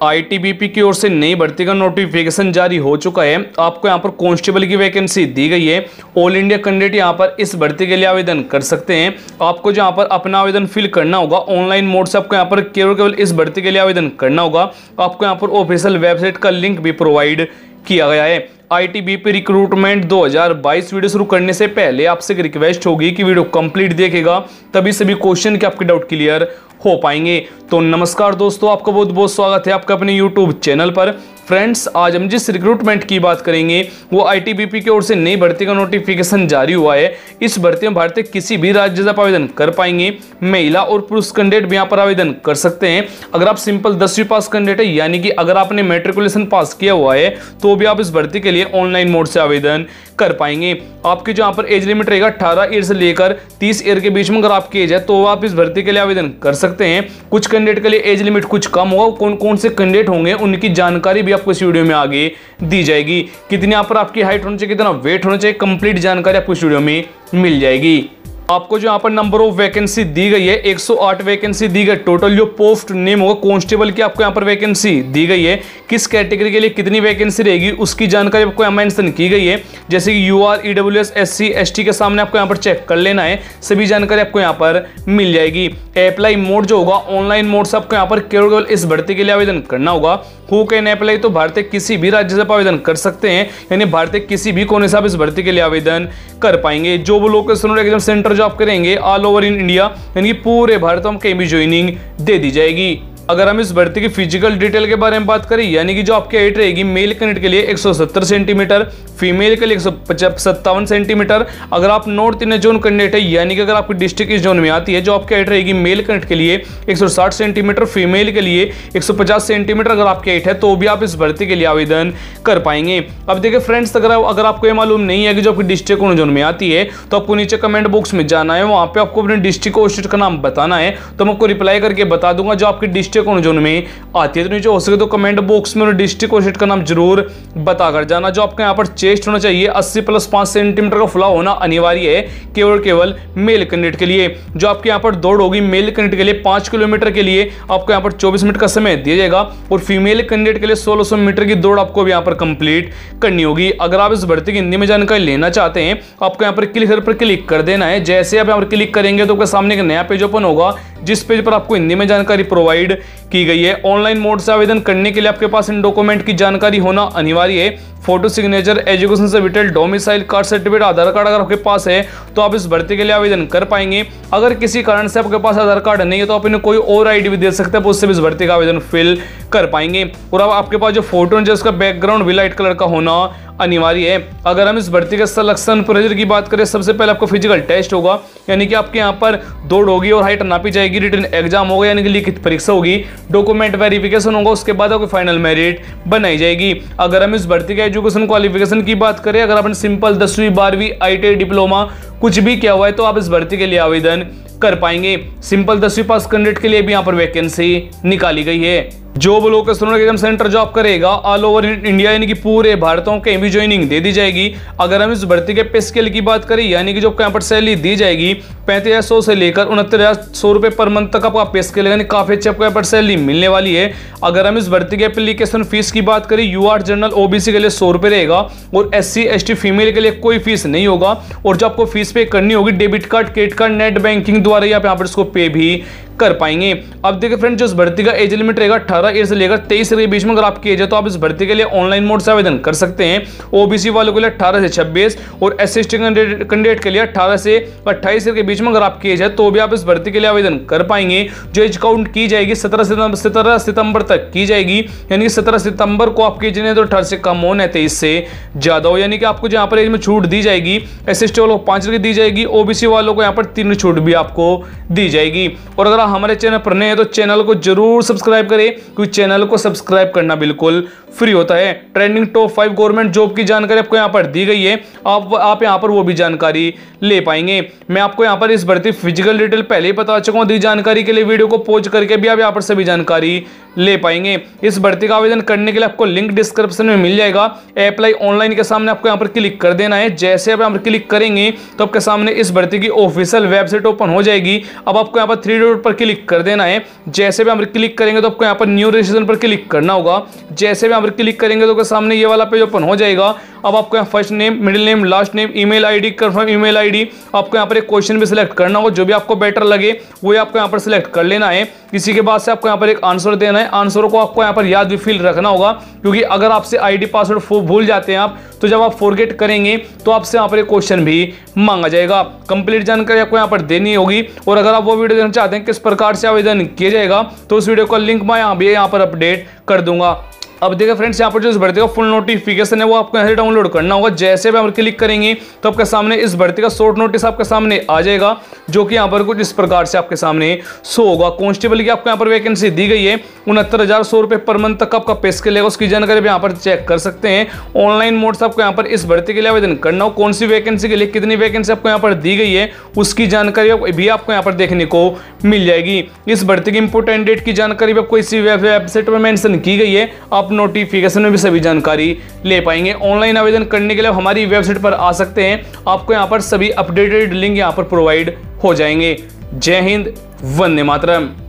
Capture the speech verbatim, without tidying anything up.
ITBP की ओर से नई भर्ती का नोटिफिकेशन जारी हो चुका है। आपको यहाँ पर कांस्टेबल की वैकेंसी दी गई है। ऑल इंडिया कैंडिडेट यहाँ पर इस भर्ती के लिए आवेदन कर सकते हैं। आपको जहाँ पर अपना आवेदन फिल करना होगा ऑनलाइन मोड से, आपको यहाँ पर केवल केवल इस भर्ती के लिए आवेदन करना होगा। आपको यहाँ पर ऑफिशियल वेबसाइट का लिंक भी प्रोवाइड किया गया है। आईटीबीपी रिक्रूटमेंट दो हज़ार बाईस वीडियो शुरू करने से पहले आपसे एक रिक्वेस्ट होगी कि वीडियो कंप्लीट देखेगा, तभी सभी क्वेश्चन के आपके डाउट क्लियर हो पाएंगे। तो नमस्कार दोस्तों, आपका बहुत बहुत स्वागत है आपका अपने यूट्यूब चैनल पर। फ्रेंड्स, आज हम जिस रिक्रूटमेंट की बात करेंगे वो आईटीबीपी की ओर से नई भर्ती का नोटिफिकेशन जारी हुआ है। इस भर्ती में भारतीय किसी भी राज्य से आप आवेदन कर पाएंगे। महिला और पुरुष कैंडिडेट भी यहाँ पर आवेदन कर सकते हैं। अगर आप सिंपल दसवीं पास कैंडिडेट है, यानी कि अगर आपने मेट्रिकुलेशन पास किया हुआ है, तो भी आप इस भर्ती के लिए ऑनलाइन मोड से आवेदन कर पाएंगे। आपकी जो यहाँ पर एज लिमिट रहेगा अठारह ईयर से लेकर तीस ईयर के बीच में अगर आपकी एज है तो आप इस भर्ती के लिए आवेदन कर सकते हैं। कुछ कैंडिडेट के लिए एज लिमिट कुछ कम होगा। कौन कौन से कैंडिडेट होंगे उनकी जानकारी भी आपको इस वीडियो में आगे दी जाएगी। कितनी यहाँ पर आपकी हाइट होनी चाहिए, कितना वेट होना चाहिए, कंप्लीट जानकारी आपको इस वीडियो में मिल जाएगी। आपको जो यहाँ पर नंबर ऑफ वैकेंसी दी गई है एक सौ आठ वैकेंसी दी गई। टोटल जो पोस्ट नेम होगा कांस्टेबल की आपको यहाँ पर वैकेंसी दी गई है। किस कैटेगरी के लिए कितनी वैकेंसी रहेगी उसकी जानकारी आपको यहाँ मेंशन की गई है। जैसे कि यूआर, ईडब्ल्यूएस, एससी, एसटी के सामने आपको यहाँ पर चेक कर लेना है। सभी जानकारी आपको यहाँ पर मिल जाएगी। अप्लाई मोड जो होगा ऑनलाइन मोड से आपको यहाँ पर केवल केवल इस भर्ती के लिए आवेदन करना होगा। हु कैन अप्लाई, तो भारतीय किसी भी राज्य से आवेदन कर सकते हैं, यानी भारतीय किसी भी कोने से आप इस भर्ती के लिए आवेदन कर पाएंगे। जो वो लोकेशन और एग्जाम सेंटर जो आप करेंगे ऑल ओवर इन इंडिया, यानी पूरे भारत में कहीं भी ज्वाइनिंग दे दी जाएगी। अगर हम इस भर्ती की फिजिकल डिटेल के बारे में बात करें, यानी कि जो आपकी हाइट रहेगी मेल कैंडिडेट के लिए एक सौ सत्तर सेंटीमीटर, फीमेल के लिए एक सौ सत्तावन सेंटीमीटर। अगर आप नॉर्थ इंडियन जोन कैंडिडेट है, यानी कि अगर आपकी डिस्ट्रिक्ट इस जोन में आती है, जो आपकी हाइट रहेगी मेल कैंडिडेट के लिए एक सौ साठ सेंटीमीटर, फीमेल के लिए एक सौ पचास सेंटीमीटर अगर आपकी हाइट है, तो भी आप इस भर्ती के लिए आवेदन कर पाएंगे। अब देखिए फ्रेंड्स, अगर अगर आपको ये मालूम नहीं है कि जो आपकी डिस्ट्रिक्ट कौन जोन में आती है, तो आपको नीचे कमेंट बॉक्स में जाना है, वहां पे आपको अपने डिस्ट्रिक्ट और स्टेट का नाम बताना है, तो मैं आपको रिप्लाई करके बता दूंगा जो आपकी डिस्ट्रिक्ट कौन जोन में आती है। तो नीचे हो सके तो कमेंट बॉक्स में डिस्ट्रिक्ट और स्टेट का नाम जरूर बताकर जाना। जो आपका यहाँ पर चेस्ट होना चाहिए अस्सी प्लस पांच सेंटीमीटर का फुला होना अनिवार्य है, केवल केवल मेल कैंडिडेट के लिए। जो आपके यहाँ पर दौड़ होगी मेल कैंडिडेट के लिए पांच किलोमीटर के लिए आपको यहाँ पर चौबीस मिनट का समय दिया जाएगा, और फीमेल कैंडिडेट के लिए सोलह सौ मीटर की दौड़ आपको यहाँ पर कंप्लीट करनी होगी। अगर आप इस भर्ती की हिंदी में जानकारी लेना चाहते हैं, आपको यहाँ पर क्लिक पर क्लिक कर देना है। जैसे आप यहाँ पर क्लिक करेंगे तो आपके सामने एक नया पेज ओपन होगा, जिस पेज पर आपको हिंदी में जानकारी प्रोवाइड की गई है। ऑनलाइन मोड से आवेदन करने के लिए आपके पास इन डॉक्यूमेंट की जानकारी होना अनिवार्य है। Photo signature, education certificate, domicile card certificate, Aadhaar card अगर आपके पास है तो आप इस भर्ती के लिए आवेदन कर पाएंगे। अगर किसी कारण से आपके पास आधार कार्ड नहीं है तो आप इन्हें कोई और आईडी भी दे सकते हैं, उससे भी इस भर्ती का आवेदन फिल कर पाएंगे। और अब आपके पास जो फोटो है उसका बैकग्राउंड भी लाइट कलर का होना अनिवार्य है। अगर हम इस भर्ती के सिलेक्शन प्रोसीजर की बात करें, सबसे पहले आपको फिजिकल टेस्ट होगा, यानी कि आपके यहाँ पर दौड़ होगी और हाइट नापी जाएगी। रिटन एग्जाम होगा, यानी कि लिखित परीक्षा होगी। डॉक्यूमेंट वेरिफिकेशन होगा, उसके बाद आपको फाइनल मेरिट बनाई जाएगी। अगर हम इस भर्ती के एजुकेशन क्वालिफिकेशन की बात करें, अगर आपने सिंपल दसवीं बारहवीं आईटीआई डिप्लोमा कुछ भी किया हुआ है तो आप इस भर्ती के लिए आवेदन कर पाएंगे। सिंपल दसवीं पास कैंडिडेट के लिए भी यहाँ पर वैकेंसी निकाली गई है। Job location exam centre job करेगा ऑल ओवर इंडिया, यानी कि पूरे भारत में कहीं भी ज्वाइनिंग दे दी जाएगी। अगर हम इस भर्ती के पे स्केल की बात करें, यानी कि जो यहाँ पर सैलरी दी जाएगी पैंतीस हजार सौ से लेकर उनहत्तर हजार सौ रुपए पर मंथ तक आपका पे स्केल, यानी काफी अच्छी आपको यहाँ पर सैलरी मिलने वाली है। अगर हम इस भर्ती के एप्लीकेशन फीस की बात करें, यूआर जनरल ओबीसी के लिए सौ रुपए रहेगा, और S C S T female के लिए कोई फीस नहीं होगा। और जो आपको फीस पे करनी होगी debit card, credit card, net banking द्वारा आप यहाँ पर इसको पे भी कर पाएंगे। अब देखिए फ्रेंड, जो इस भर्ती का एज लिमिट रहेगा अठारह ईयर से लेकर तेईस ईयर के बीच में अगर आपकी एज है तो आप इस भर्ती के लिए ऑनलाइन मोड से आवेदन कर सकते हैं। ओबीसी वालों के लिए अठारह से छब्बीस और S C S T candidate के लिए अठारह से अट्ठाईस ईयर के बीच में अगर आपकी एज है तो भी आप इस भर्ती के लिए आवेदन कर पाएंगे। जो एज काउंट की जाएगी सत्रह सितंबर सत्रह सितंबर तक की जाएगी, यानी कि सत्रह सितंबर को आपकी एज नहीं तो अठारह से कम हो, तेईस से ज्यादा हो, यानी कि आपको यहाँ पर एज में छूट दी जाएगी। एस एस टी वालों को पांच ईयर की दी जाएगी, ओबीसी वालों को यहाँ पर तीन छूट भी आपको दी जाएगी। और अगर हमारे चैनल पर नए हैं तो चैनल को जरूर सब्सक्राइब करें, क्योंकि चैनल को सब्सक्राइब करना बिल्कुल फ्री होता है। Trending top five government job की जानकारी आपको यहाँ पर दी गई है, आप आप यहाँ पर वो भी जानकारी ले पाएंगे। मैं आपको यहाँ पर इस भर्ती फिजिकल डिटेल पहले ही बता चुका हूँ, दी जानकारी के लिए वीडियो को पॉज करके भी आप यहाँ पर सभी जानकारी ले पाएंगे। इस भर्ती का आवेदन करने के लिए आपको लिंक डिस्क्रिप्शन में मिल जाएगा। अप्लाई ऑनलाइन के सामने आपको यहाँ पर क्लिक कर देना है। जैसे आप यहाँ पर क्लिक करेंगे तो आपके सामने इस भर्ती की ऑफिशियल वेबसाइट ओपन हो जाएगी। अब आपको यहाँ पर थ्री डॉट पर क्लिक कर देना है। जैसे भी यहाँ पर क्लिक करेंगे तो आपको यहाँ पर न्यू न्यू रजिस्ट्रेशन पर क्लिक करना होगा। जैसे भी यहाँ पर क्लिक करेंगे तो सामने ये वाला पेज ओपन हो जाएगा। अब आपको यहाँ first name, middle name, last name, email ID, confirm email ID, आपको यहाँ पर एक क्वेश्चन भी सिलेक्ट करना होगा, जो भी आपको बेटर लगे वो आपको यहाँ पर सिलेक्ट कर लेना है। इसी के बाद से आपको यहाँ पर एक आंसर देना है। आंसर को आपको यहाँ पर याद भी फील रखना होगा, क्योंकि अगर आपसे आईडी पासवर्ड भूल जाते हैं आप, तो जब आप फॉरगेट करेंगे तो आपसे यहाँ पर एक क्वेश्चन भी मांगा जाएगा। कंप्लीट जानकारी आपको यहाँ पर देनी होगी। और अगर आप वो वीडियो देखना चाहते हैं किस प्रकार से आवेदन किया जाएगा, तो उस वीडियो का लिंक मैं यहाँ भी यहाँ पर अपडेट कर दूंगा। अब देखिए फ्रेंड्स, यहाँ पर जो इस भर्ती का फुल नोटिफिकेशन है वो आपको यहाँ से डाउनलोड करना होगा। जैसे भी हम क्लिक करेंगे तो आपके सामने इस भर्ती का शॉर्ट नोटिस आपके सामने आ जाएगा, जो कि यहाँ पर कुछ इस प्रकार से आपके सामने शो होगा। कांस्टेबल की आपको यहाँ पर वैकेंसी दी गई है, उनहत्तर हजार सौ रुपये पर मंथ तक आपका पे स्केल लेगा। उसकी जानकारी भी यहाँ पर चेक कर सकते हैं। ऑनलाइन मोड से आपको यहाँ पर इस भर्ती के लिए आवेदन करना हो, कौन सी वैकेंसी के लिए कितनी वैकेंसी आपको यहाँ पर दी गई है उसकी जानकारी भी आपको यहाँ पर देखने को मिल जाएगी। इस भर्ती की इंपोर्टेंट डेट की जानकारी भी आपको इसी वेबसाइट पर मेंशन की गई है। आप नोटिफिकेशन में भी सभी जानकारी ले पाएंगे। ऑनलाइन आवेदन करने के लिए हमारी वेबसाइट पर आ सकते हैं, आपको यहाँ पर सभी अपडेटेड लिंक यहाँ पर प्रोवाइड हो जाएंगे। जय हिंद, वंदे मातरम।